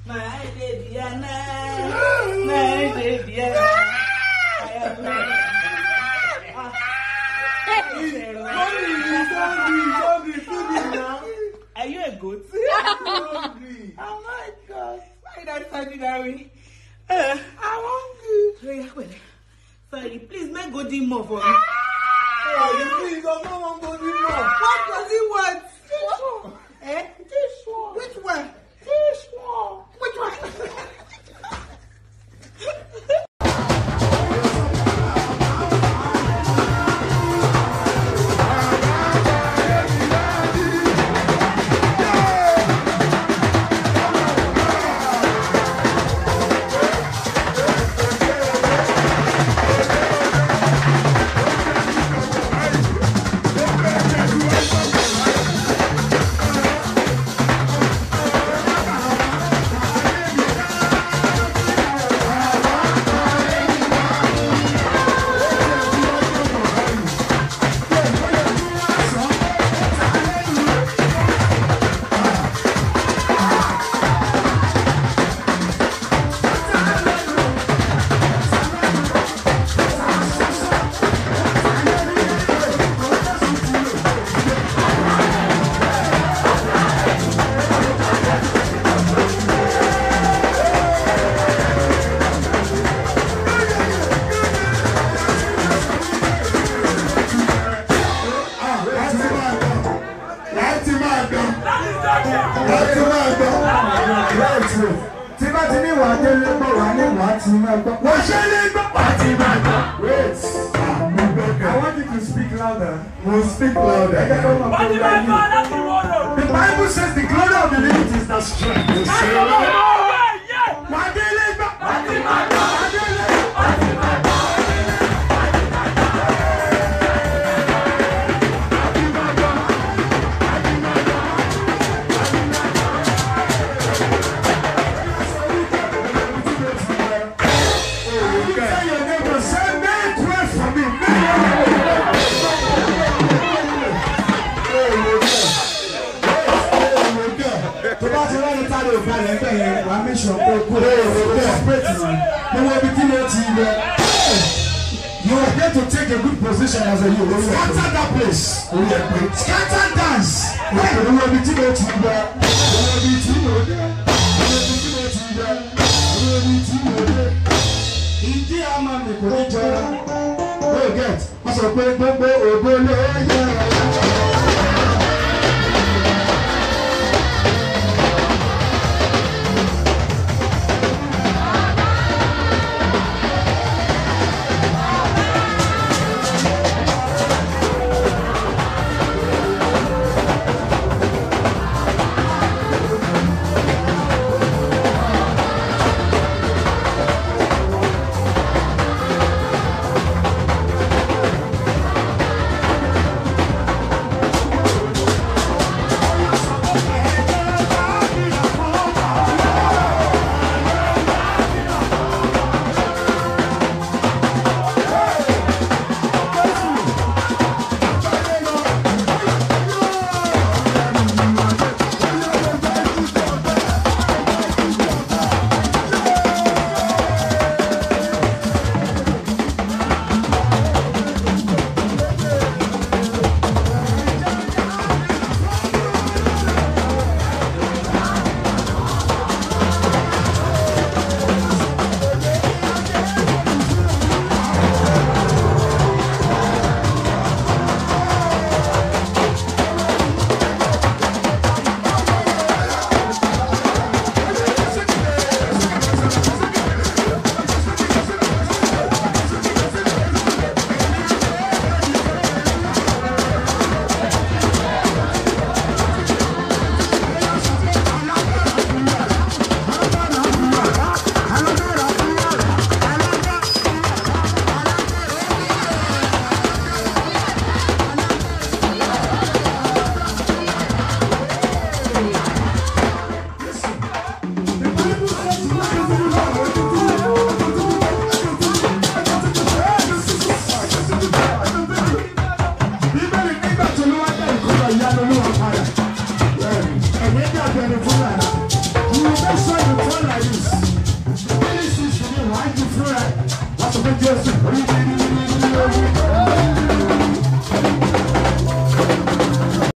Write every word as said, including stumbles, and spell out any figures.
My baby, my baby, are you a goat? Oh my God! Why that funny that way? Uh, I want you. Sorry, please make go do more for me. Hey, please, I'm not want to do more. What does he want? This one. Eh? This one. Which one? This one. Which one? I want you to speak louder. We'll speak louder. The Bible says the glory of the living is the strength. You are there to take a good position as a youth. Scatter that place. Scatter dance. You will be Timothy. You will be Timothy. You will be Timothy. Ìdí àmà mi kò ní jọra. Wait, get. Wọ́n sọ pé gbogbo ògbó ló yẹ. You make sure you like this. This is the new life you feel. What's the big deal?